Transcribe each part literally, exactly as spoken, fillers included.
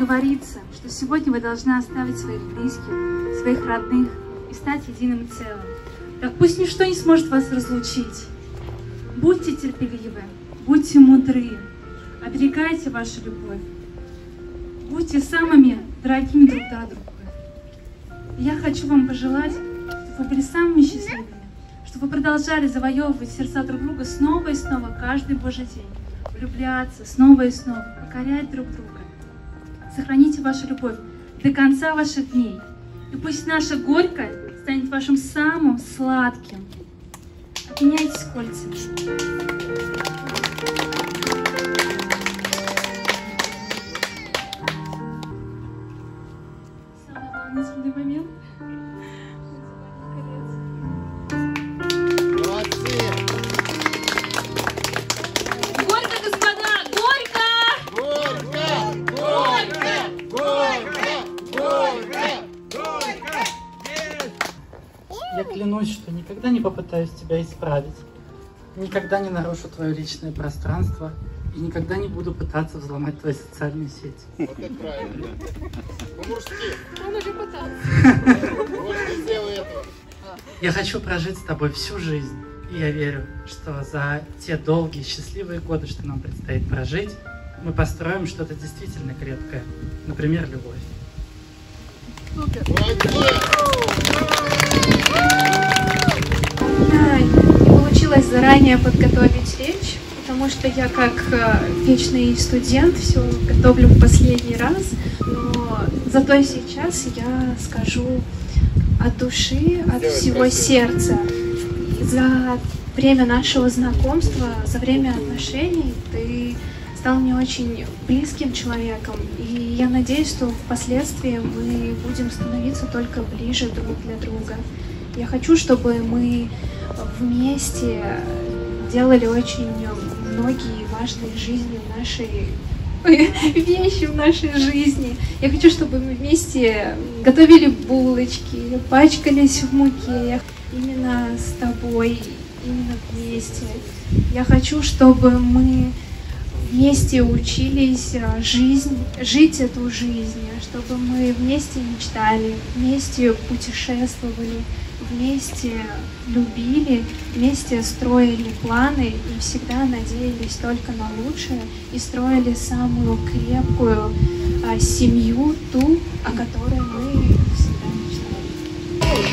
говорится, что сегодня вы должны оставить своих близких, своих родных и стать единым целым. Так пусть ничто не сможет вас разлучить. Будьте терпеливы, будьте мудры, оберегайте вашу любовь. Будьте самыми дорогими друг для друга. И я хочу вам пожелать, чтобы вы были самыми счастливыми, чтобы вы продолжали завоевывать сердца друг друга снова и снова каждый Божий день, влюбляться снова и снова, покорять друг друга. Сохраните вашу любовь до конца ваших дней. И пусть наша горькая станет вашим самым сладким. Обменяйтесь кольцами. Самый волнительный момент. Я клянусь, что никогда не попытаюсь тебя исправить, никогда не нарушу твое личное пространство и никогда не буду пытаться взломать твои социальные сети. Вот это правильно. По-мужски. Он уже пытался. Вот ты сделай это. Я хочу прожить с тобой всю жизнь, и я верю, что за те долгие счастливые годы, что нам предстоит прожить, мы построим что-то действительно крепкое, например, любовь. Супер. Да, не получилось заранее подготовить речь, потому что я как вечный студент все готовлю в последний раз, но зато сейчас я скажу от души, от всего сердца. За время нашего знакомства, за время отношений ты стал мне очень близким человеком, и я надеюсь, что впоследствии мы будем становиться только ближе друг для друга. Я хочу, чтобы мы вместе делали очень многие важные жизни в нашей вещи в нашей жизни. Я хочу, чтобы мы вместе готовили булочки, пачкались в муке, именно с тобой, именно вместе. Я хочу, чтобы мы вместе учились жизнь, жить эту жизнь, чтобы мы вместе мечтали, вместе путешествовали, вместе любили, вместе строили планы и всегда надеялись только на лучшее и строили самую крепкую а, семью, ту, о которой мы всегда мечтали.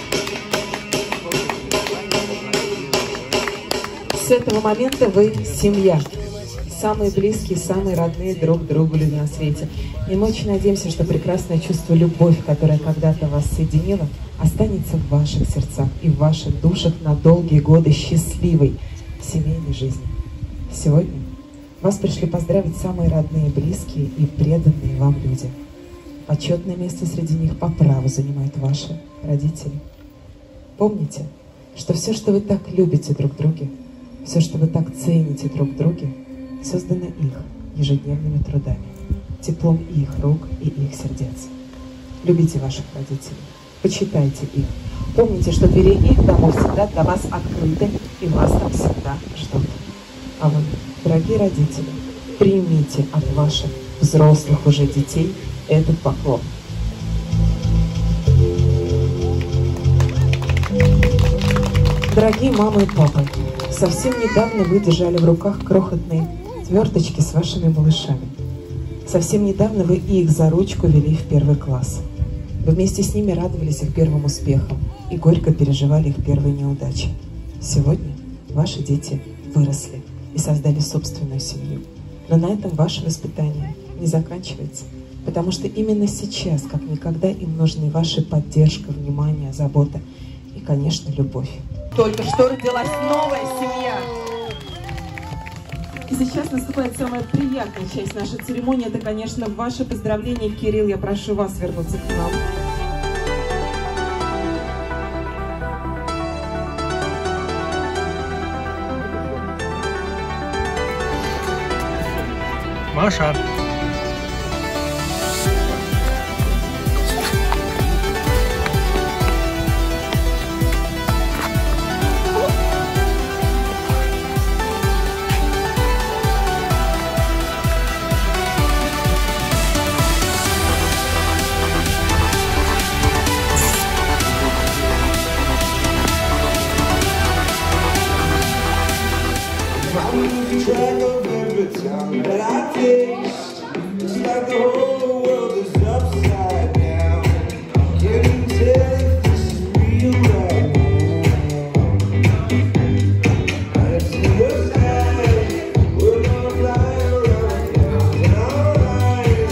С этого момента вы семья. Самые близкие, самые родные друг другу люди на свете. И мы очень надеемся, что прекрасное чувство любовь, которое когда-то вас соединило, останется в ваших сердцах и в ваших душах на долгие годы счастливой семейной жизни. Сегодня вас пришли поздравить самые родные, близкие и преданные вам люди. Почетное место среди них по праву занимают ваши родители. Помните, что все, что вы так любите друг в друге, все, что вы так цените друг в друге, создано их ежедневными трудами, теплом их рук и их сердец. Любите ваших родителей, почитайте их. Помните, что двери их домов всегда для вас открыты, и вас там всегда ждут. А вы, дорогие родители, примите от ваших взрослых уже детей этот поклон. Дорогие мамы и папы, совсем недавно вы держали в руках крохотные тверточки с вашими малышами. Совсем недавно вы их за ручку вели в первый класс. Вы вместе с ними радовались их первым успехам и горько переживали их первые неудачи. Сегодня ваши дети выросли и создали собственную семью. Но на этом ваше воспитание не заканчивается, потому что именно сейчас, как никогда, им нужны ваша поддержка, внимание, забота и, конечно, любовь. Только что родилась новая семья. И сейчас наступает самая приятная часть нашей церемонии. Это, конечно, ваше поздравление. Кирилл, я прошу вас вернуться к нам. Маша. track of every tongue that I taste. It's like the whole world is upside down. Can you tell if this is real right now? It's in the sky, we're gonna fly around in our eyes.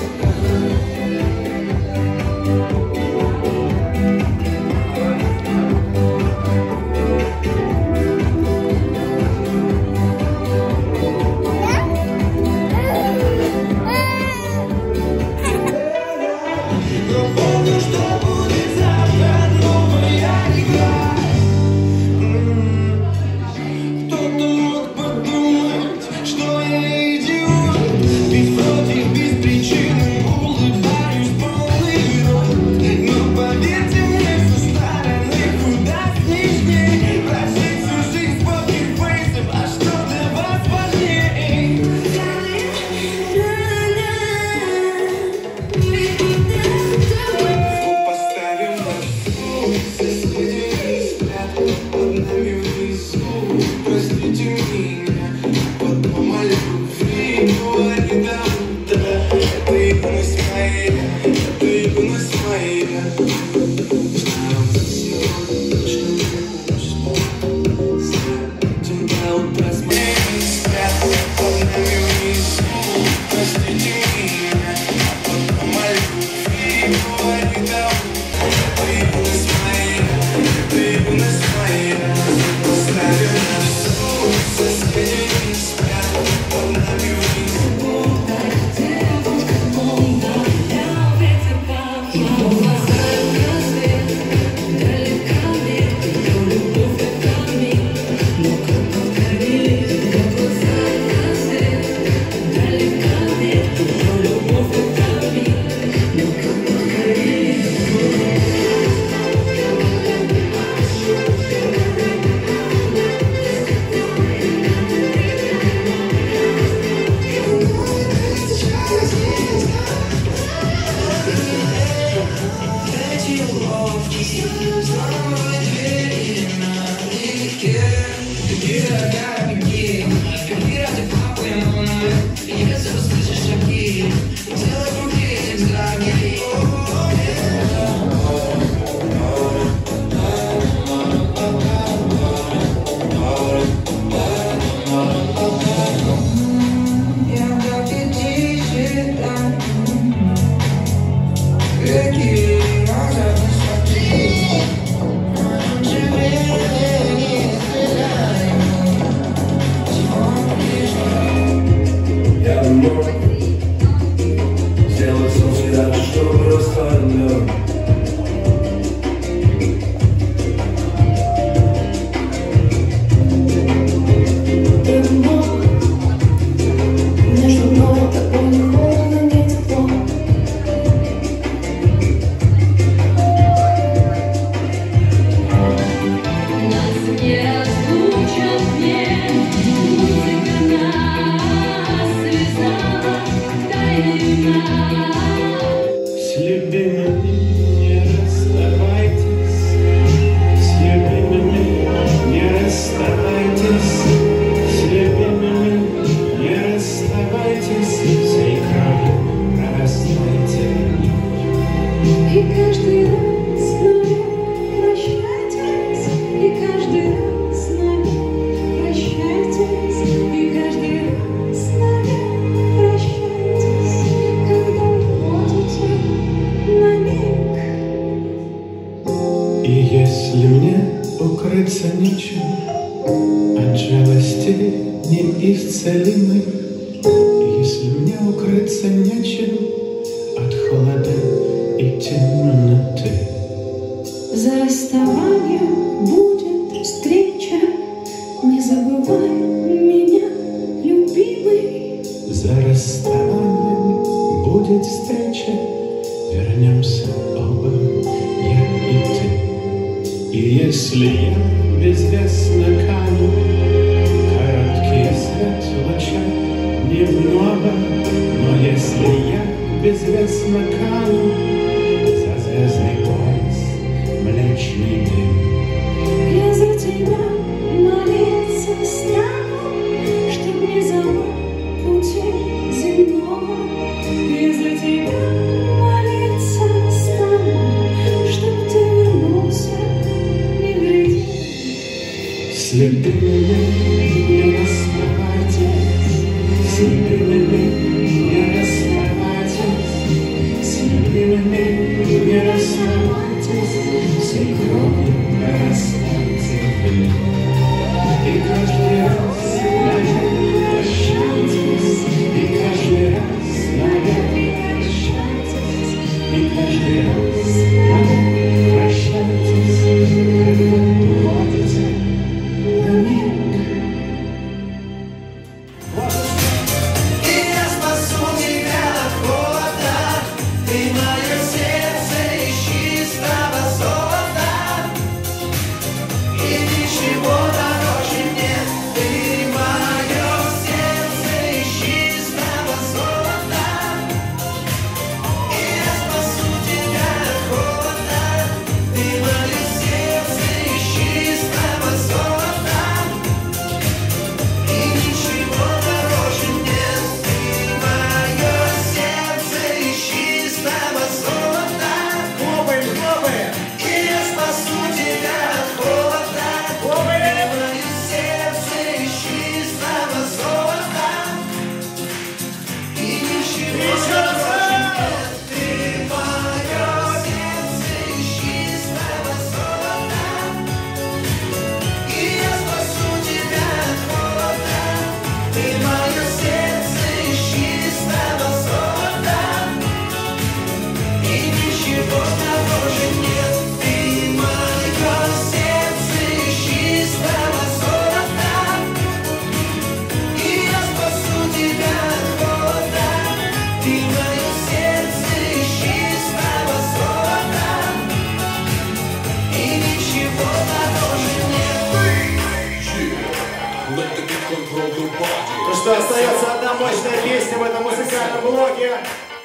Я за тебя молиться стану, чтобы Слепили не расставайтесь, слепили не расставайтесь, слепили не расставайтесь, всей кровью расстаньте. И каждый раз, наверное, прощайтесь, и каждый раз, наверное, прощайтесь, и каждый раз, наверное, прощайтесь, когда уходите. Ну что, остается одна мощная песня в этом музыкальном блоке.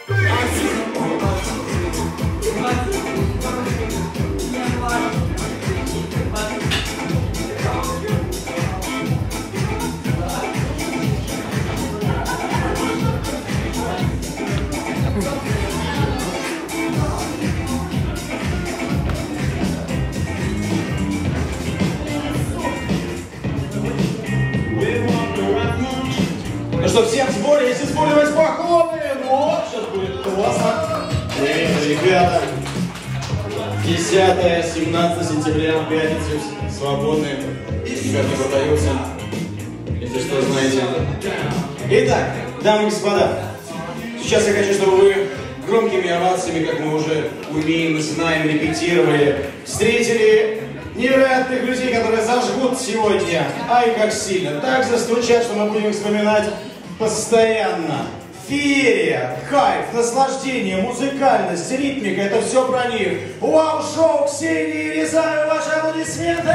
Ну что, всем в сборе, если в сборе, давайте поклоны. Ну вот, сейчас будет классно. Привет, ребята. десятое-семнадцатое сентября, в пятницу, свободные. Ребят не продаются, если что, знаете. Итак, дамы и господа, сейчас я хочу, чтобы вы громкими овациями, как мы уже умеем, знаем, репетировали, встретили невероятных людей, которые зажгут сегодня. Ай, как сильно. Так застучат, что мы будем вспоминать постоянно. Феерия, кайф, наслаждение, музыкальность, ритмика — это все про них. Вау-шоу, Ксении Рязаевой, ваши аплодисменты!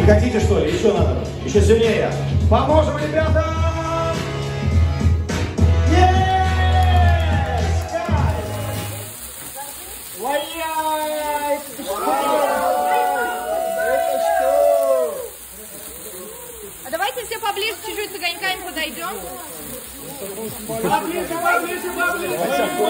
хотите, что ли? Еще надо? Еще сильнее. Поможем, ребята! А давайте все поближе чуть-чуть с огоньками подойдем. Поближе, поближе, поближе!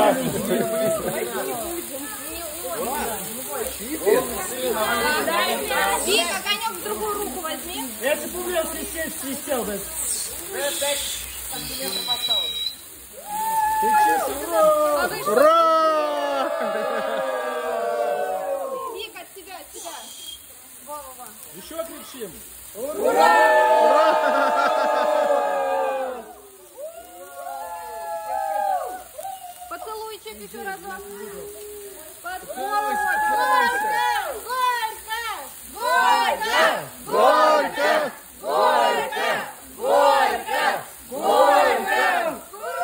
Вик, огонек в другую руку возьми. Если бы умел свистеть, свистел бы. Ура! Вик, от тебя, от тебя. Во-во-во. Еще кричим. Поцелуйчик еще разок. Поцелуй. Горько! Горько! Горько! Горько! Горько! Горько!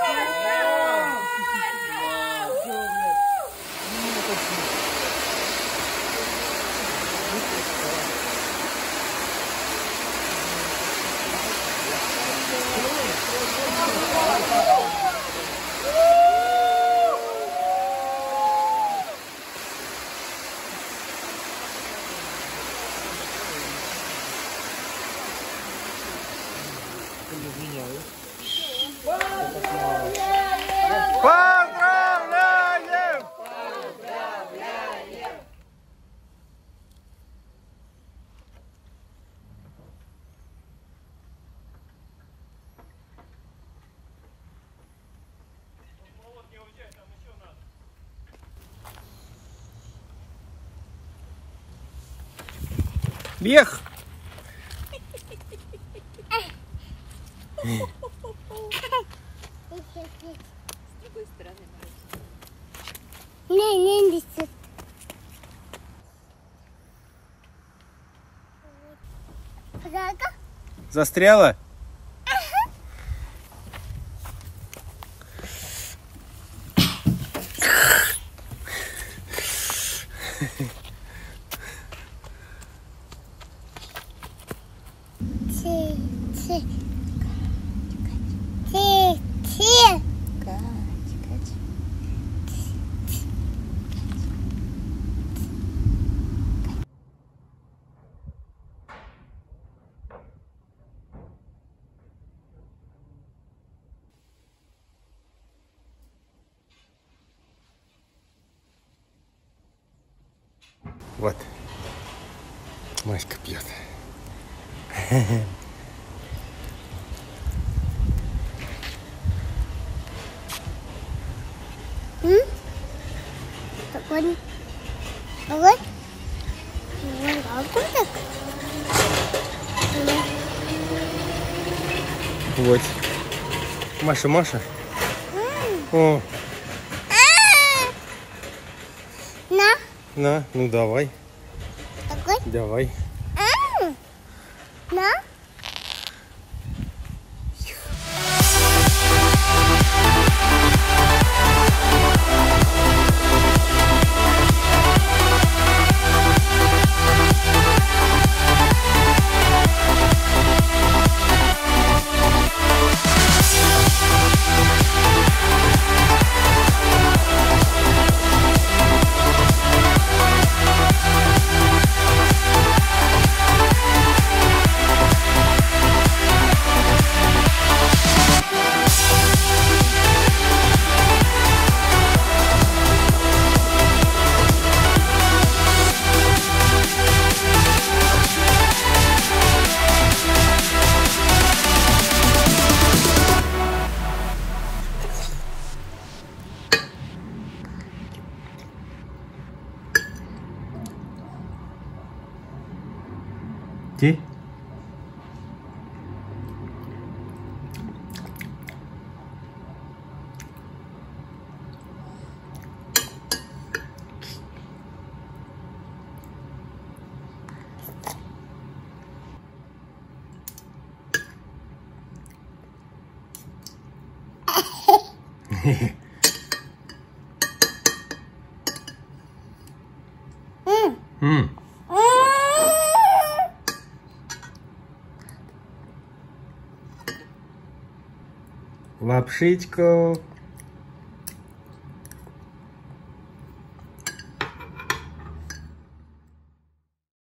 Поздравляем! Бег! Не, не несет. Застряла? Ти, ти. Ти, ти. Вот. Маська пьет. М? Такой. Вот. Вот так. Вот. Маша, Маша. О, На. на, ну давай, Такой. давай. На. Ти? М. Лапшичку.